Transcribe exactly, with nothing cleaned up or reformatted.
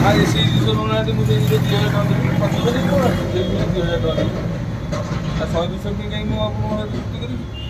हाँ ये सीरीज होना है तो मुझे ये दिया है काम करके पता नहीं पड़ा ये भी दिया है काम आ सौ दो सौ की कहीं मैं आपको चुक्ति करी